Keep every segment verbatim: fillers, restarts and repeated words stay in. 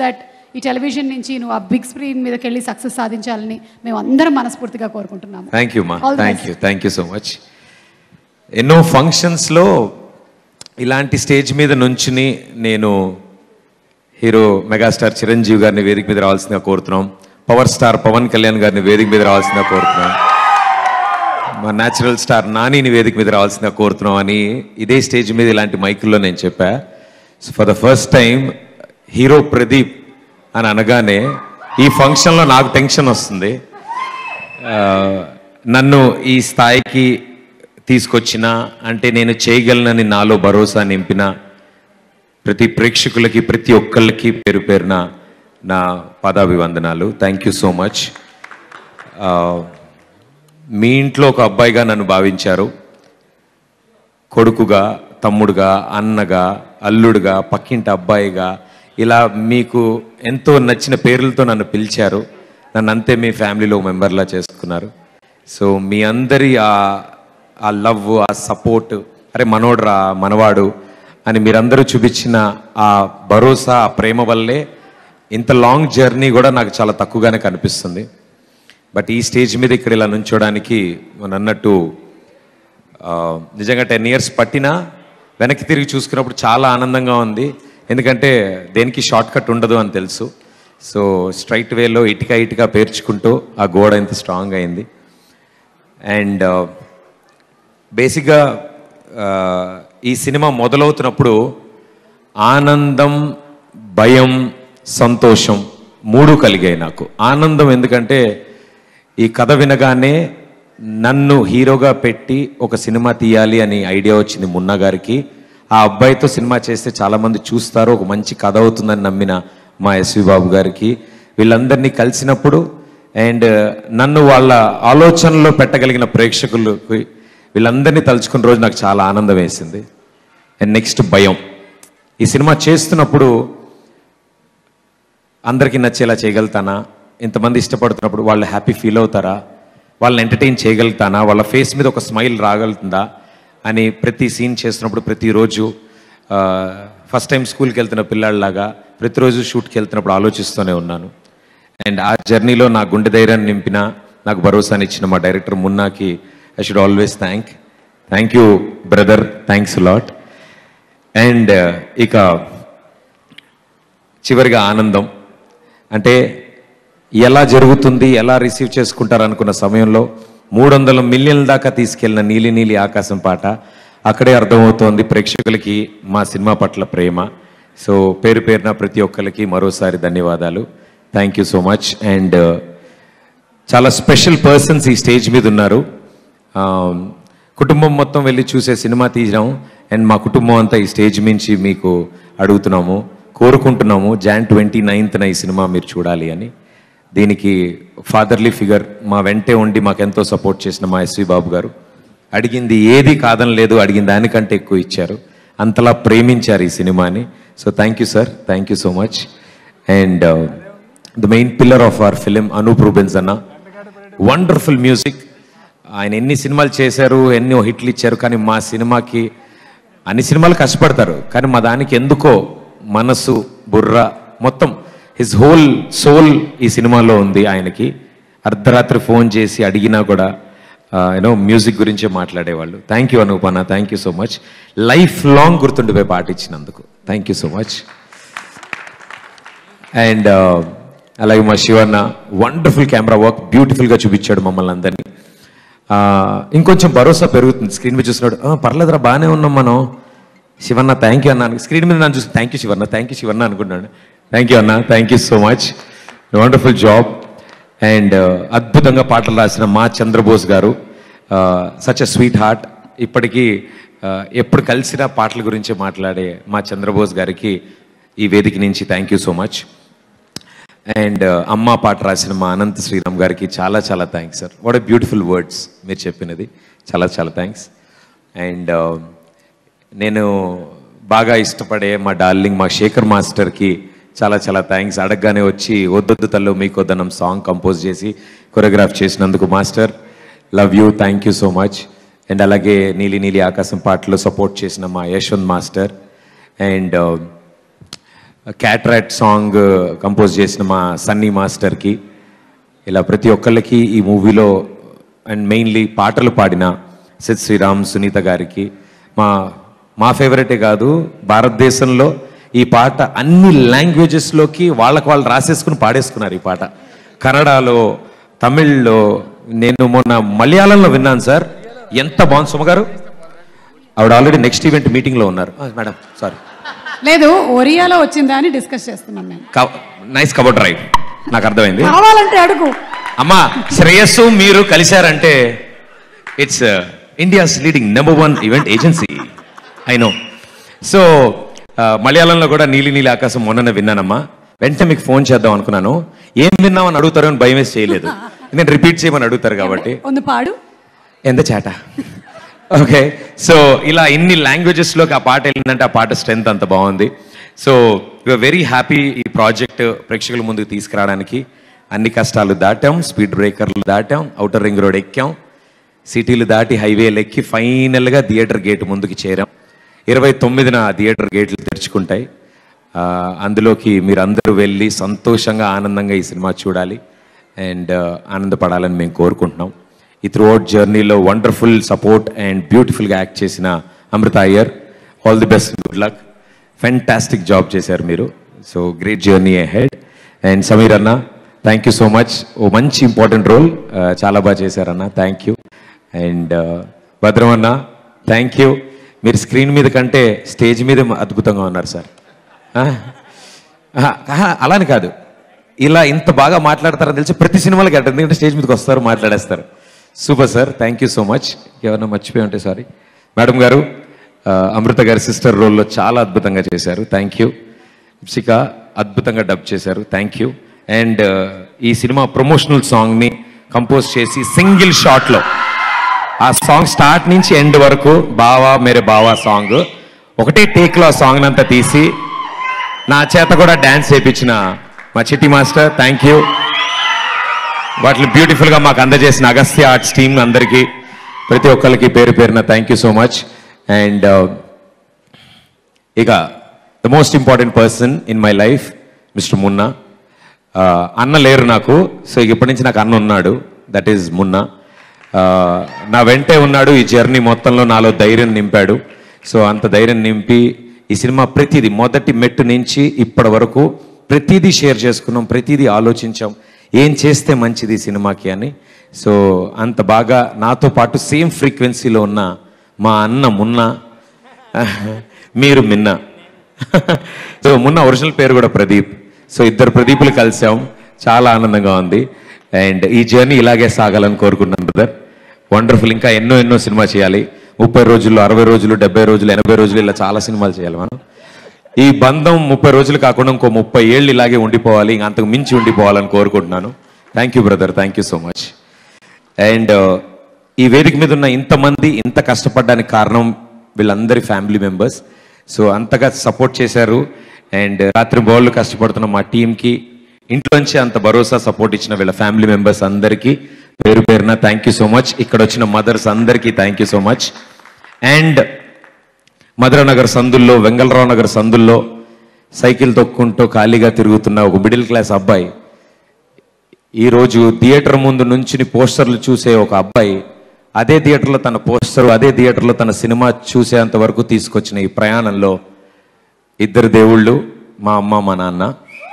That ఈ television నుంచి నువ్వు ఆ బిగ్ స్క్రీన్ మీదకి వెళ్ళి సక్సెస్ సాధించాలని మేము అందరం మనస్ఫూర్తిగా కోరుకుంటున్నాము. థ్యాంక్ యూ మా, thank you thank you so much. ఎన్నో ఫంక్షన్స్లో ఇలాంటి స్టేజ్ మీద నుంచుని నేను హీరో మెగాస్టార్ చిరంజీవి గారిని వేదిక మీద రావాల్సిందిగా కోరుతున్నాం, పవర్ స్టార్ పవన్ కళ్యాణ్ గారిని వేదిక మీద రావాల్సిందిగా కోరుతున్నాం, మా న్యాచురల్ స్టార్ నానిని వేదిక మీద రావాల్సిందిగా కోరుతున్నాం అని ఇదే స్టేజ్ మీద ఇలాంటి మైకుల్లో నేను చెప్పా. So for the first time hero Pradeep అని అనగానే ఈ ఫంక్షన్లో నాకు టెన్షన్ వస్తుంది. నన్ను ఈ స్థాయికి తీసుకొచ్చిన అంటే నేను చేయగలనని నాలో భరోసా నింపిన ప్రతి ప్రేక్షకులకి ప్రతి ఒక్కళ్ళకి పేరు పేరున నా పాదాభివందనాలు. Thank you so much. మీ ఇంట్లో ఒక అబ్బాయిగా నన్ను భావించారు, కొడుకుగా, తమ్ముడుగా, అన్నగా, అల్లుడుగా, పక్కింటి అబ్బాయిగా, ఇలా మీకు ఎంతో నచ్చిన పేర్లతో నన్ను పిలిచారు. నన్ను అంతే మీ ఫ్యామిలీలో మెంబర్లా చేసుకున్నారు. సో మీ అందరి ఆ లవ్, ఆ సపోర్ట్, అరే మనోడ్రా మనవాడు అని మీరందరూ చూపించిన ఆ భరోసా, ఆ ప్రేమ వల్లే ఇంత లాంగ్ జర్నీ కూడా నాకు చాలా తక్కువగానే కనిపిస్తుంది. బట్ ఈ స్టేజ్ మీద ఇక్కడ ఇలా నుంచోడానికి మనం అన్నట్టు నిజంగా టెన్ ఇయర్స్ పట్టినా వెనక్కి తిరిగి చూసుకున్నప్పుడు చాలా ఆనందంగా ఉంది. ఎందుకంటే దేనికి షార్ట్ కట్ ఉండదు అని తెలుసు. సో స్ట్రైట్ వేలో ఇటుక ఇటుక పేర్చుకుంటూ ఆ గోడ ఇంత స్ట్రాంగ్ అయింది. అండ్ బేసిక్గా ఈ సినిమా మొదలవుతున్నప్పుడు ఆనందం, భయం, సంతోషం మూడు కలిగాయి నాకు. ఆనందం ఎందుకంటే ఈ కథ వినగానే నన్ను హీరోగా పెట్టి ఒక సినిమా తీయాలి అని ఐడియా వచ్చింది మున్నా గారికి. ఆ అబ్బాయితో సినిమా చేస్తే చాలామంది చూస్తారు, ఒక మంచి కథ అవుతుందని నమ్మిన మా ఎస్వి బాబు గారికి, వీళ్ళందరినీ కలిసినప్పుడు అండ్ నన్ను వాళ్ళ ఆలోచనలో పెట్టగలిగిన ప్రేక్షకులకి వీళ్ళందరినీ తలుచుకున్న రోజు నాకు చాలా ఆనందం వేసింది. అండ్ నెక్స్ట్ భయం. ఈ సినిమా చేస్తున్నప్పుడు అందరికీ నచ్చేలా చేయగలుగుతానా, ఇంతమంది ఇష్టపడుతున్నప్పుడు వాళ్ళు హ్యాపీ ఫీల్ అవుతారా, వాళ్ళని ఎంటర్టైన్ చేయగలుగుతానా, వాళ్ళ ఫేస్ మీద ఒక స్మైల్ రాగలుగుతుందా అని ప్రతి సీన్ చేస్తున్నప్పుడు ప్రతిరోజు ఫస్ట్ టైం స్కూల్కి వెళ్తున్న పిల్లాడిలాగా ప్రతిరోజు షూట్కి వెళ్తున్నప్పుడు ఆలోచిస్తూనే ఉన్నాను. అండ్ ఆ జర్నీలో నా గుండె ధైర్యాన్ని నింపిన, నాకు భరోసాని ఇచ్చిన మా డైరెక్టర్ మున్నాకి I should always thank thank you brother, thanks lot. And ఇక చివరిగా ఆనందం అంటే ఎలా జరుగుతుంది, ఎలా రిసీవ్ చేసుకుంటారు అనుకున్న సమయంలో మూడు వందల మిలియన్ల దాకా తీసుకెళ్లిన నీలి నీలి ఆకాశం పాట అక్కడే అర్థమవుతోంది ప్రేక్షకులకి మా సినిమా పట్ల ప్రేమ. సో పేరు పేరున ప్రతి ఒక్కరికి మరోసారి ధన్యవాదాలు. Thank you so much. And చాలా స్పెషల్ పర్సన్స్ ఈ స్టేజ్ మీద ఉన్నారు. కుటుంబం మొత్తం వెళ్ళి చూసే సినిమా తీయడం అండ్ మా కుటుంబం అంతా ఈ స్టేజ్ మించి మీకు అడుగుతున్నాము, కోరుకుంటున్నాము జాన్ ట్వంటీ నైన్త్న ఈ సినిమా మీరు చూడాలి అని. దీనికి ఫాదర్లీ ఫిగర్ మా వెంటే ఉండి మాకెంతో సపోర్ట్ చేసిన మా ఎస్వి బాబు గారు అడిగింది ఏది కాదని లేదు, అడిగిన దానికంటే ఎక్కువ ఇచ్చారు, అంతలా ప్రేమించారు ఈ సినిమాని. So thank you sir, thank you so much. And the main pillar of our film Anoop Rubens అన్న, వండర్ఫుల్ మ్యూజిక్. ఆయన ఎన్ని సినిమాలు చేశారు, ఎన్నో హిట్లు ఇచ్చారు, కానీ మా సినిమాకి అన్ని సినిమాలు కష్టపడతారు కానీ మా దానికి ఎందుకో మనసు, బుర్ర మొత్తం హిజ్ హోల్ సోల్ ఈ సినిమాలో ఉంది. ఆయనకి అర్ధరాత్రి ఫోన్ చేసి అడిగినా కూడా యూనో మ్యూజిక్ గురించే మాట్లాడేవాళ్ళు. థ్యాంక్ యూ అనూప్ అన్న, thank you so much. Life long గుర్తుండిపోయి పాట ఇచ్చినందుకు thank you so much. And అలాగే మా శివన్న వండర్ఫుల్ కెమెరా వర్క్, బ్యూటిఫుల్గా చూపించాడు మమ్మల్ని అందరినీ. ఇంకొంచెం భరోసా పెరుగుతుంది స్క్రీన్ మీద చూసినాడు, పర్లేదురా బాగానే ఉన్నాం మనం. శివన్న థ్యాంక్ యూ అన్న, స్క్రీన్ మీద నన్ను చూసి thank you Shivanna, thank you Shivanna అనుకున్నాడు. థ్యాంక్ యూ అన్న, thank you so much, wonderful job. And అద్భుతంగా పాటలు రాసిన మా చంద్రబోస్ గారు, సచ్ ఎ స్వీట్ హార్ట్. ఇప్పటికీ ఎప్పుడు కలిసిన పాటల గురించి మాట్లాడే మా చంద్రబోస్ గారికి ఈ వేదిక నుంచి thank you so much. And అమ్మ పాట రాసిన మా అనంత శ్రీరామ్ గారికి చాలా చాలా thanks sir. What a beautiful words మీరు చెప్పినది, చాలా చాలా థ్యాంక్స్. అండ్ నేను బాగా ఇష్టపడే మా డార్లింగ్ మా శేఖర్ మాస్టర్కి చాలా చాలా థ్యాంక్స్. అడగగానే వచ్చి వద్దొద్దు తల్లు మీకొద్దనం సాంగ్ కంపోజ్ చేసి కొరియోగ్రాఫ్ చేసినందుకు master, love you, thank you so much. And అలాగే నీలి నీలి ఆకాశం పాటలో సపోర్ట్ చేసిన మా యశ్వంత్ మాస్టర్. అండ్ క్యాట్రాక్ట్ సాంగ్ కంపోజ్ చేసిన మా సన్నీ మాస్టర్కి, ఇలా ప్రతి ఒక్కళ్ళకి ఈ మూవీలో అండ్ మెయిన్లీ పాటలు పాడిన సిద్ శ్రీరామ్ సునీత గారికి, మా మా ఫేవరెటే కాదు భారతదేశంలో ఈ పాట అన్ని లాంగ్వేజెస్లోకి వాళ్ళకు వాళ్ళు రాసేసుకుని పాడేసుకున్నారు ఈ పాట. కన్నడలో, తమిళ్లో, నేను మొన్న మలయాళంలో విన్నాను సార్, ఎంత బాగుంది. సుమ గారు ఆవిడ ఆల్రెడీ నెక్స్ట్ ఈవెంట్ మీటింగ్లో ఉన్నారు. మేడం సారీ, లేదు ఒరియాలో వచ్చిందా అని డిస్కస్ చేస్తున్నాం మేము. నైస్ కబోర్డ్ రైట్, నాకు అర్థమైంది. కావాలంటే అడుగు. అమ్మా శ్రేయస్సు మీరు కలిశారంటే it's India's leading number one event agency, I know. So మలయాళంలో కూడా నీలి నీలి ఆకాశం మొన్ననే విన్నానమ్మా. వెంటనే మీకు ఫోన్ చేద్దాం అనుకున్నాను, ఏం విన్నామని అడుగుతారో అని భయం వేసి చేయలేదు, నేను రిపీట్ చేయమని అడుగుతారు కాబట్టి. ഒന്ന് పాడు. ఎంత చేట. ఓకే, సో ఇలా ఇన్ని లాంగ్వేజెస్లోకి ఆ పాట వెళ్ళిందంటే ఆ పాట స్ట్రెంత్ అంత బాగుంది. సో యూఆర్ వెరీ హ్యాపీ ఈ ప్రాజెక్ట్ ప్రేక్షకుల ముందుకు తీసుకురావడానికి. అన్ని కష్టాలు దాటాం, స్పీడ్ బ్రేకర్లు దాటాం, అవుటర్ రింగ్ రోడ్ ఎక్కాం, సిటీలు దాటి హైవేలు ఎక్కి ఫైనల్గా థియేటర్ గేట్ ముందుకు చేరాం. ఇరవై తొమ్మిదిన థియేటర్ గేట్లు తెరుచుకుంటాయి. అందులోకి మీరు అందరూ వెళ్ళి సంతోషంగా ఆనందంగా ఈ సినిమా చూడాలి అండ్ ఆనందపడాలని మేము కోరుకుంటున్నాం. ఈ త్రూ అవుట్ జర్నీలో వండర్ఫుల్ సపోర్ట్ అండ్ బ్యూటిఫుల్గా యాక్ట్ చేసిన Amritha Iyer, all the best, good luck, fantastic job చేశారు మీరు. So great journey ahead. And Sameer అన్న, థ్యాంక్ యూ సో మచ్, ఓ మంచి ఇంపార్టెంట్ రోల్ చాలా బాగా చేశారన్న, థ్యాంక్ యూ. అండ్ భద్రం అన్న, థ్యాంక్ యూ. మీరు స్క్రీన్ మీద కంటే స్టేజ్ మీద అద్భుతంగా ఉన్నారు సార్. అలాని కాదు, ఇలా ఇంత బాగా మాట్లాడతారని తెలిసి ప్రతి సినిమాలకి అంటారు, ఎందుకంటే స్టేజ్ మీదకి వస్తారు, మాట్లాడేస్తారు. Super sir, thank you so much. ఎవరన్నా మర్చిపోయి ఉంటే సారీ. మేడం గారు, అమృత గారి సిస్టర్ రోల్లో చాలా అద్భుతంగా చేశారు, థ్యాంక్ యూ. ఇప్సిక అద్భుతంగా డబ్ చేశారు, థ్యాంక్ యూ. అండ్ ఈ సినిమా ప్రమోషనల్ సాంగ్ని కంపోజ్ చేసి సింగిల్ షాట్లో ఆ సాంగ్ స్టార్ట్ నుంచి ఎండ్ వరకు బావా మేరే బావా సాంగ్ ఒకటే టేక్లో ఆ సాంగ్ అంతా తీసి నా చేత కూడా డ్యాన్స్ చేయించిన మా చిట్టి మాస్టర్, థ్యాంక్ యూ. వాటిని బ్యూటిఫుల్గా మాకు అందజేసిన అగస్త్య ఆర్ట్స్ టీమ్ అందరికీ, ప్రతి ఒక్కరికి పేరు పేరున thank you so much. And ఇక the most important person in my life mister Munna. అన్న లేరు నాకు, సో ఇప్పటి నుంచి నాకు అన్న ఉన్నాడు, దట్ ఈజ్ మున్నా. నా వెంటే ఉన్నాడు, ఈ జర్నీ మొత్తంలో నాలో ధైర్యం నింపాడు. సో అంత ధైర్యం నింపి ఈ సినిమా ప్రతిదీ మొదటి మెట్టు నుంచి ఇప్పటి వరకు ప్రతిదీ షేర్ చేసుకున్నాం, ప్రతిదీ ఆలోచించాం, ఏం చేస్తే మంచిది సినిమాకి అని. సో అంత బాగా నాతో పాటు సేమ్ ఫ్రీక్వెన్సీలో ఉన్న మా అన్న మున్నా, మీరు మిన్నా. సో మున్న ఒరిజినల్ పేరు కూడా ప్రదీప్. సో ఇద్దరు ప్రదీపులు కలిసాం, చాలా ఆనందంగా ఉంది. అండ్ ఈ జర్నీ ఇలాగే సాగాలని కోరుకున్నాను బ్రదర్. వండర్ఫుల్, ఇంకా ఎన్నో ఎన్నో సినిమా చేయాలి. ముప్పై రోజులు, అరవై రోజులు, డెబ్బై రోజులు, ఎనభై రోజులు, ఇలా చాలా సినిమాలు చేయాలి మనం. ఈ బంధం ముప్పై రోజులు కాకుండా ఇంకో ముప్పై ఏళ్ళు ఇలాగే ఉండిపోవాలి, ఇంకా అంతకు మించి ఉండిపోవాలని కోరుకుంటున్నాను. Thank you brother, thank you so much. And ఈ వేదిక మీద ఉన్న ఇంతమంది ఇంత కష్టపడడానికి కారణం వీళ్ళందరి ఫ్యామిలీ మెంబర్స్. సో అంతగా సపోర్ట్ చేశారు. అండ్ రాత్రి బౌళ్ళు కష్టపడుతున్న మా టీంకి ఇంట్లోంచి అంత భరోసా సపోర్ట్ ఇచ్చిన వీళ్ళ ఫ్యామిలీ మెంబర్స్ అందరికీ పేరు పేరున థ్యాంక్ యూ సో మచ్. ఇక్కడ వచ్చిన మదర్స్ అందరికీ thank you so much. And Madhuranagar సందుల్లో, వెంగళరావు నగర్ సందుల్లో సైకిల్ తొక్కుంటూ ఖాళీగా తిరుగుతున్న ఒక మిడిల్ క్లాస్ అబ్బాయి, ఈరోజు థియేటర్ ముందు నుంచి పోస్టర్లు చూసే ఒక అబ్బాయి అదే థియేటర్లో తన పోస్టర్, అదే థియేటర్లో తన సినిమా చూసేంత వరకు తీసుకొచ్చిన ఈ ప్రయాణంలో ఇద్దరు దేవుళ్ళు, మా అమ్మ మా నాన్న.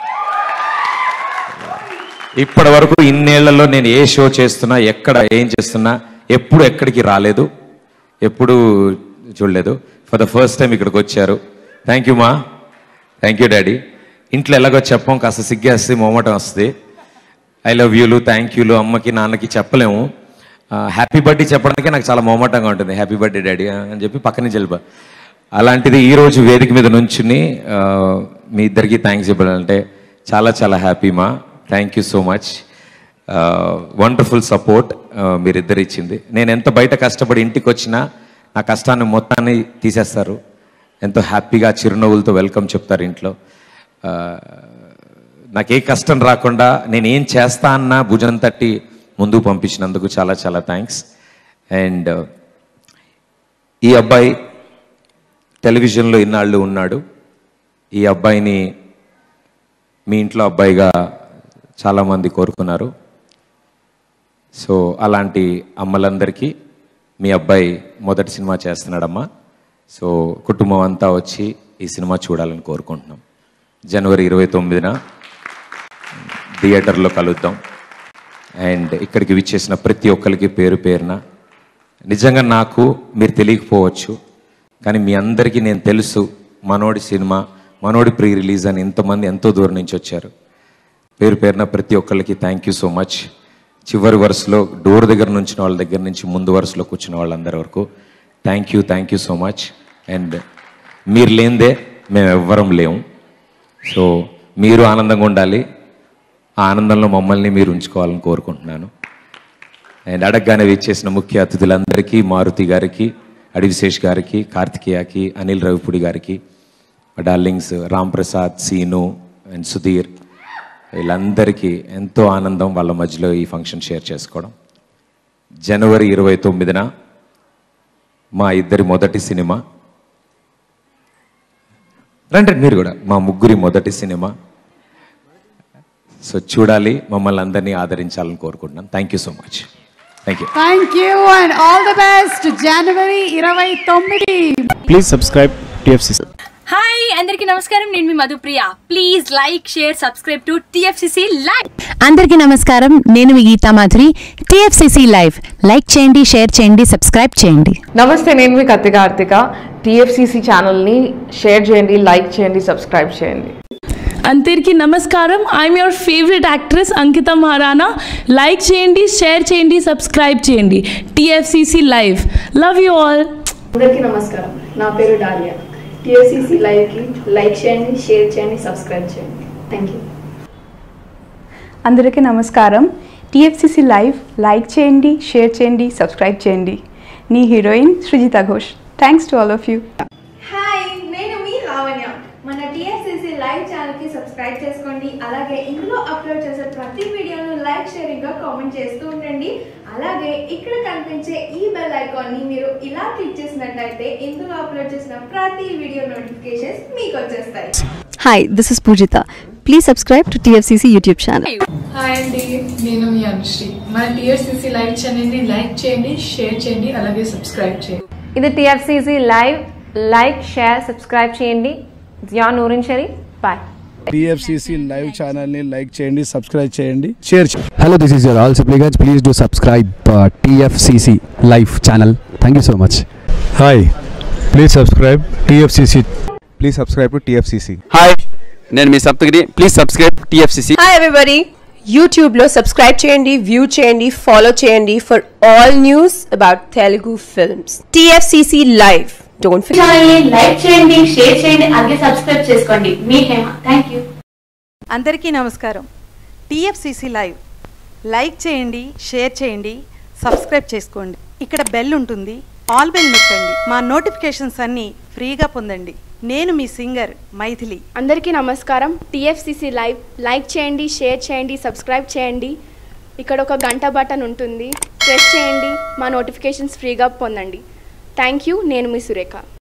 ఇప్పటి వరకు ఇన్నేళ్లలో నేను ఏ షో చేస్తున్నా, ఎక్కడ ఏం చేస్తున్నా, ఎప్పుడు ఎక్కడికి రాలేదు, ఎప్పుడు చూడలేదు. ఫర్ ద ఫస్ట్ టైం ఇక్కడికి వచ్చారు. థ్యాంక్ యూ మా, థ్యాంక్ యూ డాడీ. ఇంట్లో ఎలాగో చెప్పం, కాస్త సిగ్గేస్తే మొహమాటం వస్తుంది. ఐ లవ్ యూలు, థ్యాంక్ యూలు అమ్మకి నాన్నకి చెప్పలేము. హ్యాపీ బర్త్డే చెప్పడానికి నాకు చాలా మొహమాటంగా ఉంటుంది, హ్యాపీ బర్త్డే డాడీ అని చెప్పి పక్కనే చెల్ప. అలాంటిది ఈరోజు వేదిక మీద నుంచుని మీ ఇద్దరికి థ్యాంక్స్ చెప్పాలంటే చాలా చాలా హ్యాపీ మా. Thank you so much. Wonderful support మీరిద్దరు ఇచ్చింది. నేను ఎంత బయట కష్టపడి ఇంటికి వచ్చినా నా కష్టాన్ని మొత్తాన్ని తీసేస్తారు, ఎంతో హ్యాపీగా చిరునవ్వులతో వెల్కమ్ చెప్తారు ఇంట్లో. నాకు ఏ కష్టం రాకుండా నేను ఏం చేస్తా అన్నా భుజం తట్టి ముందుకు పంపించినందుకు చాలా చాలా థ్యాంక్స్. అండ్ ఈ అబ్బాయి టెలివిజన్లో ఇన్నాళ్ళు ఉన్నాడు. ఈ అబ్బాయిని మీ ఇంట్లో అబ్బాయిగా చాలామంది కోరుకున్నారు. సో అలాంటి అమ్మలందరికీ మీ అబ్బాయి మొదటి సినిమా చేస్తున్నాడమ్మా. సో కుటుంబం అంతా వచ్చి ఈ సినిమా చూడాలని కోరుకుంటున్నాం. జనవరి ఇరవై తొమ్మిదిన థియేటర్లో కలుద్దాం. అండ్ ఇక్కడికి విచ్చేసిన ప్రతి ఒక్కరికి పేరు పేరున నిజంగా నాకు మీరు తెలియకపోవచ్చు, కానీ మీ అందరికీ నేను తెలుసు. మనోడి సినిమా, మనోడి ప్రీ రిలీజ్ అని ఇంతమంది ఎంతో దూరం నుంచి వచ్చారు. పేరు పేరున ప్రతి ఒక్కరికి థ్యాంక్ యూ సో మచ్. చివరి వరుసలో డోర్ దగ్గర నుంచి వాళ్ళ దగ్గర నుంచి ముందు వరుసలో కూర్చున్న వాళ్ళందరి వరకు thank you thank you so much. And మీరు లేనిదే మేము ఎవ్వరం లేము. సో మీరు ఆనందంగా ఉండాలి, ఆ ఆనందంలో మమ్మల్ని మీరు ఉంచుకోవాలని కోరుకుంటున్నాను. అండ్ అడగగానే విచ్చేసిన ముఖ్య అతిథులందరికీ, మారుతి గారికి, అడివిశేష్ గారికి, కార్తికేయకి, అనిల్ రవిపూడి గారికి, డార్లింగ్స్ రామ్ ప్రసాద్, సీను అండ్ సుధీర్, వీళ్ళందరికీ ఎంతో ఆనందం వాళ్ళ మధ్యలో ఈ ఫంక్షన్ షేర్ చేసుకోవడం. జనవరి ఇరవై తొమ్మిదిన మా ఇద్దరి మొదటి సినిమా, రండి మీరు కూడా, మా ముగ్గురి మొదటి సినిమా. సో చూడాలి, మమ్మల్ని అందరినీ ఆదరించాలని కోరుకుంటున్నాను. Thank you so much. Thank you thank you and all the best. జనవరి ఇరవై తొమ్మిది. Please subscribe TFCC. హాయ్ అందరికీ నమస్కారం, నేను మీ Madhupriya. Please like share subscribe to TFCC live. అందరికీ నమస్కారం, నేను మీ Geetha Madhuri. TFCC live like చేయండి, షేర్ చేయండి, సబ్స్క్రైబ్ చేయండి. నమస్తే, నేను మీ కత్తి కార్తిక. టిఎఫ్సిసి ఛానల్ని షేర్ చేయండి, లైక్ చేయండి, సబ్స్క్రైబ్ చేయండి. అందరికీ నమస్కారం, I'm your favourite actress Ankitha Maharana. Like చేయండి, షేర్ చేయండి, సబ్స్క్రైబ్ చేయండి. TFCC live, love you all. అందరికీ నమస్కారం, నా పేరు డాలియా. టిఎఫ్సిసి లైవ్కి లైక్ చేయండి, షేర్ చేయండి, సబ్స్క్రైబ్ చేయండి. Thank you. అందరికీ నమస్కారం, టిఎఫ్సిసి లైవ్ లైక్ చేయండి, షేర్ చేయండి, సబ్స్క్రైబ్ చేయండి. నీ heroine Srujitha Ghosh. Thanks to all of you. Hi, నేను మీ లావణ్య. మన టిఎఫ్సిసి లైవ్ ఛానల్కి సబ్స్క్రైబ్ చేసుకోండి. అలాగే ఇందులో అప్లోడ్ చేసే ప్రతి వీడియోను లైక్, షేరింగ్గా కామెంట్ చేస్తూ ఉండండి. అలాగే ఇక్కడ కనిపించే ఈ బెల్ ఐకాన్ని మీరు ఇలా క్లిక్ చేసినట్లయితే ఇందులో అప్లోడ్ చేసిన ప్రతి వీడియో నోటిఫికేషన్స్ మీకు వచ్చేస్తాయి. Hi, this is Poojitha. Please subscribe to TFCC YouTube channel. Hi అండి, నేను మీ అనుశ్రీ. మన టిఎఫ్సిసి లైవ్ ఛానల్ని లైక్ చేయండి, షేర్ చేయండి, అలాగే సబ్స్క్రైబ్ చేయండి. ఇది TFCC live like share subscribe చేయండి. Jiya Noorin Sharif. Bye. TFCC live channel ని లైక్ చేయండి, సబ్స్క్రైబ్ చేయండి, షేర్ చేయండి. Hello, this is your all supplicants. Please do subscribe uh, T F C C live channel. Thank you so much. Hi, please subscribe T F C C. Please subscribe to T F C C. Hi, నేను మీ Saptagiri. Please subscribe TFCC. Hi everybody, యూట్యూబ్లో subscribe చేయండి, view చేయండి, follow చేయండి for all news about Telugu films. TFCC live. Don't forget like చేయండి, share చేయండి, అలాగే subscribe చేసుకోండి. మీ హేమ. Thank you. అందరికీ నమస్కారం. టిఎఫ్సిసి లైవ్ లైక్ చేయండి, షేర్ చేయండి, సబ్స్క్రైబ్ చేసుకోండి. ఇక్కడ బెల్ ఉంటుంది, ఆల్ బెల్ నొక్కండి. మా నోటిఫికేషన్స్ అన్నీ ఫ్రీగా పొందండి. నేను మీ సింగర్ మైథిలి. అందరికీ నమస్కారం. టిఎఫ్సిసి లైవ్ లైక్ చేయండి, షేర్ చేయండి, సబ్స్క్రైబ్ చేయండి. ఇక్కడ ఒక గంట బటన్ ఉంటుంది, ప్రెస్ చేయండి. మా నోటిఫికేషన్స్ ఫ్రీగా పొందండి. Thank you. నేను మీ సురేఖ.